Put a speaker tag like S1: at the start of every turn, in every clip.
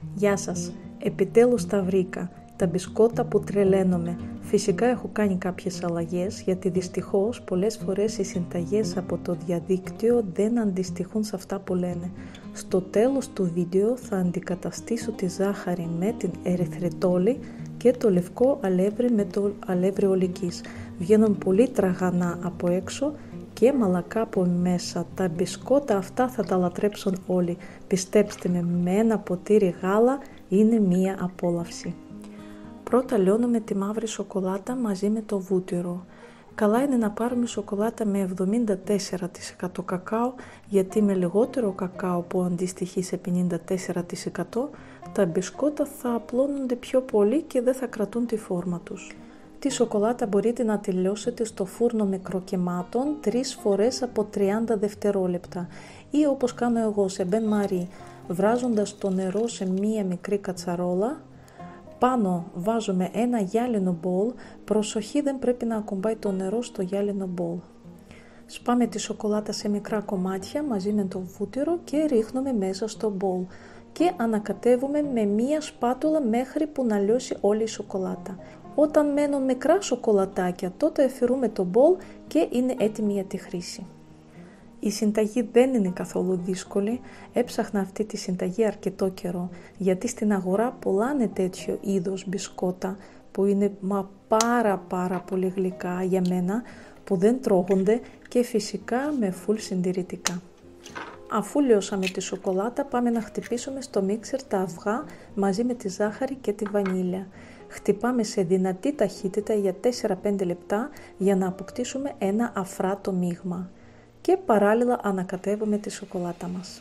S1: Γεια σας, επιτέλους τα βρήκα, τα μπισκότα που τρελαίνομαι. Φυσικά έχω κάνει κάποιες αλλαγές, γιατί δυστυχώς πολλές φορές οι συνταγές από το διαδίκτυο δεν αντιστοιχούν σε αυτά που λένε. Στο τέλος του βίντεο θα αντικαταστήσω τη ζάχαρη με την ερυθρετόλη και το λευκό αλεύρι με το αλεύρι ολικής. Βγαίνουν πολύ τραγανά από έξω και μαλακά από μέσα. Τα μπισκότα αυτά θα τα λατρέψουν όλοι. Πιστέψτε με ένα ποτήρι γάλα είναι μία απόλαυση. Πρώτα λιώνουμε τη μαύρη σοκολάτα μαζί με το βούτυρο. Καλά είναι να πάρουμε σοκολάτα με 74% κακάο, γιατί με λιγότερο κακάο που αντιστοιχεί σε 54% τα μπισκότα θα απλώνονται πιο πολύ και δεν θα κρατούν τη φόρμα τους. Τη σοκολάτα μπορείτε να τη λιώσετε στο φούρνο μικροκυμάτων 3 φορές από 30 δευτερόλεπτα ή όπως κάνω εγώ σε μπεν μαρί, βράζοντας το νερό σε μία μικρή κατσαρόλα. Πάνω βάζουμε ένα γυάλινο μπολ, προσοχή δεν πρέπει να ακουμπάει το νερό στο γυάλινο μπολ. Σπάμε τη σοκολάτα σε μικρά κομμάτια μαζί με το βούτυρο και ρίχνουμε μέσα στο μπολ και ανακατεύουμε με μία σπάτουλα μέχρι που να λιώσει όλη η σοκολάτα. Όταν μένουν μικρά σοκολατάκια τότε αφαιρούμε το μπολ και είναι έτοιμη για τη χρήση. Η συνταγή δεν είναι καθόλου δύσκολη, έψαχνα αυτή τη συνταγή αρκετό καιρό, γιατί στην αγορά πουλάνε τέτοιο είδος μπισκότα που είναι πάρα πολύ γλυκά για μένα, που δεν τρώγονται και φυσικά με full συντηρητικά. Αφού λιώσαμε τη σοκολάτα πάμε να χτυπήσουμε στο μίξερ τα αυγά μαζί με τη ζάχαρη και τη βανίλια. Χτυπάμε σε δυνατή ταχύτητα για 4-5 λεπτά για να αποκτήσουμε ένα αφράτο μείγμα. Και παράλληλα ανακατεύουμε τη σοκολάτα μας.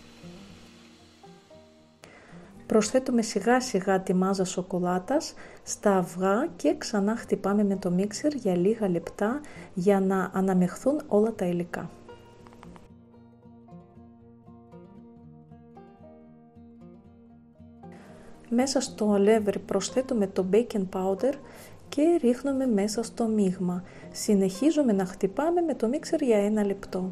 S1: Προσθέτουμε σιγά σιγά τη μάζα σοκολάτας στα αυγά και ξανά χτυπάμε με το μίξερ για λίγα λεπτά για να αναμειχθούν όλα τα υλικά. Μέσα στο αλεύρι προσθέτουμε το baking powder και ρίχνουμε μέσα στο μείγμα. Συνεχίζουμε να χτυπάμε με το μίξερ για 1 λεπτό.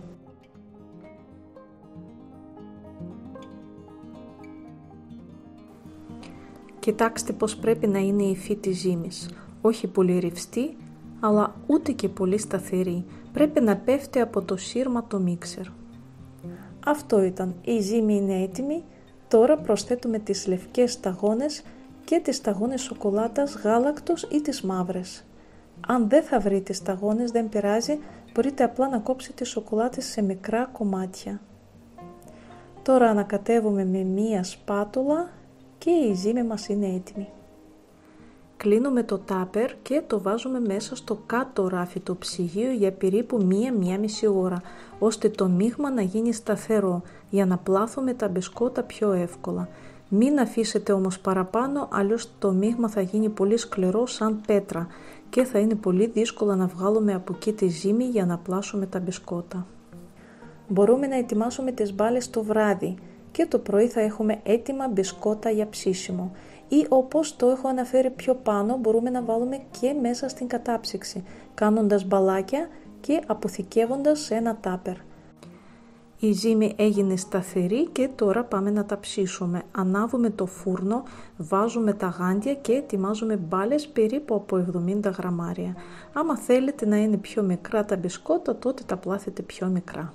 S1: Κοιτάξτε πως πρέπει να είναι η υφή της ζύμης. Όχι πολύ ρευστή, αλλά ούτε και πολύ σταθερή. Πρέπει να πέφτει από το σύρμα το μίξερ. Αυτό ήταν. Η ζύμη είναι έτοιμη. Τώρα προσθέτουμε τις λευκές σταγόνες και τις σταγόνες σοκολάτας, γάλακτος ή τις μαύρες. Αν δεν θα βρείτε σταγόνες δεν πειράζει, μπορείτε απλά να κόψετε τις σοκολάτες σε μικρά κομμάτια. Τώρα ανακατεύουμε με μία σπάτουλα και η ζύμη μας είναι έτοιμη. Κλείνουμε το τάπερ και το βάζουμε μέσα στο κάτω ράφι του ψυγείου για περίπου 1-1,5 ώρα, ώστε το μείγμα να γίνει σταθερό για να πλάθουμε τα μπισκότα πιο εύκολα. Μην αφήσετε όμως παραπάνω, αλλιώς το μείγμα θα γίνει πολύ σκληρό σαν πέτρα και θα είναι πολύ δύσκολο να βγάλουμε από εκεί τη ζύμη για να πλάσουμε τα μπισκότα. Μπορούμε να ετοιμάσουμε τις μπάλες το βράδυ και το πρωί θα έχουμε έτοιμα μπισκότα για ψήσιμο. Ή όπως το έχω αναφέρει πιο πάνω, μπορούμε να βάλουμε και μέσα στην κατάψυξη, κάνοντας μπαλάκια και αποθηκεύοντας σε ένα τάπερ. Η ζύμη έγινε σταθερή και τώρα πάμε να τα ψήσουμε. Ανάβουμε το φούρνο, βάζουμε τα γάντια και ετοιμάζουμε μπάλες περίπου από 70 γραμμάρια. Άμα θέλετε να είναι πιο μικρά τα μπισκότα, τότε τα πλάθετε πιο μικρά.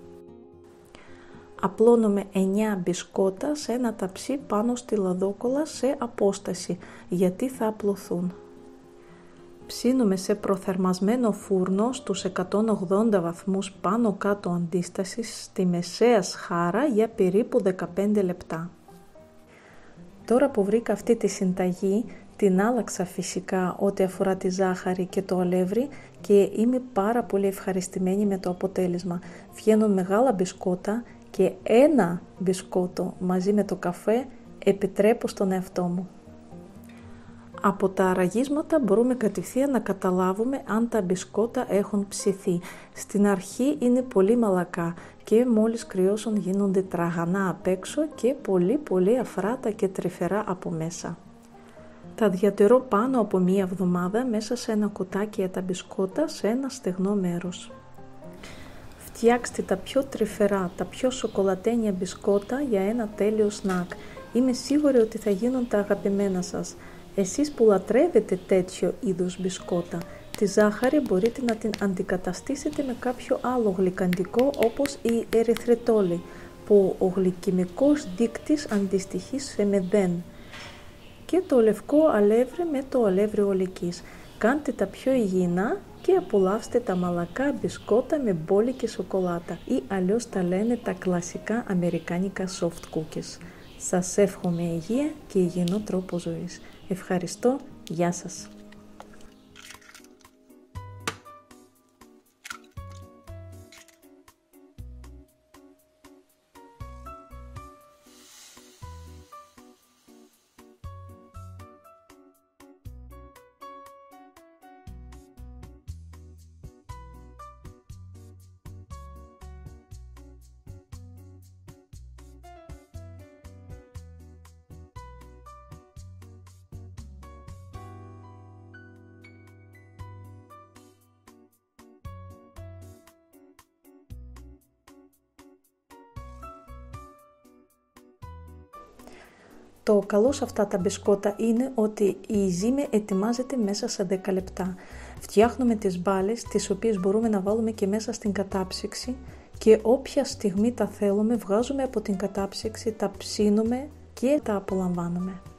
S1: Απλώνουμε 9 μπισκότα σε ένα ταψί πάνω στη λαδόκολα σε απόσταση, γιατί θα απλωθούν. Ψήνουμε σε προθερμασμένο φούρνο στους 180 βαθμούς πάνω κάτω αντίστασης στη μεσαία σχάρα για περίπου 15 λεπτά. Τώρα που βρήκα αυτή τη συνταγή, την άλλαξα φυσικά ό,τι αφορά τη ζάχαρη και το αλεύρι και είμαι πάρα πολύ ευχαριστημένη με το αποτέλεσμα. Βγαίνουν μεγάλα μπισκότα και ένα μπισκότο μαζί με το καφέ επιτρέπω στον εαυτό μου. Από τα αραγίσματα μπορούμε κατευθείαν να καταλάβουμε αν τα μπισκότα έχουν ψηθεί. Στην αρχή είναι πολύ μαλακά και μόλις κρυώσουν γίνονται τραγανά απ' έξω και πολύ αφράτα και τρυφερά από μέσα. Τα διατηρώ πάνω από 1 εβδομάδα μέσα σε ένα κουτάκι για τα μπισκότα σε ένα στεγνό μέρος. Φτιάξτε τα πιο τρυφερά, τα πιο σοκολατένια μπισκότα για ένα τέλειο σνακ. Είμαι σίγουρη ότι θα γίνουν τα αγαπημένα σας. Εσείς που λατρεύετε τέτοιο είδους μπισκότα, τη ζάχαρη μπορείτε να την αντικαταστήσετε με κάποιο άλλο γλυκαντικό όπως η ερυθρετόλη, που ο γλυκαιμικός δείκτης αντιστοιχεί σε 0, και το λευκό αλεύρι με το αλεύρι ολικής. Κάντε τα πιο υγιεινά και απολαύστε τα μαλακά μπισκότα με μπόλικη σοκολάτα, ή αλλιώς τα λένε τα κλασικά αμερικάνικα soft cookies. Σας εύχομαι υγεία και υγιεινό τρόπο ζωής. Ευχαριστώ, γεια σας. Το καλό σε αυτά τα μπισκότα είναι ότι η ζύμη ετοιμάζεται μέσα σε 10 λεπτά. Φτιάχνουμε τις μπάλες, τις οποίες μπορούμε να βάλουμε και μέσα στην κατάψυξη, και όποια στιγμή τα θέλουμε βγάζουμε από την κατάψυξη, τα ψήνουμε και τα απολαμβάνουμε.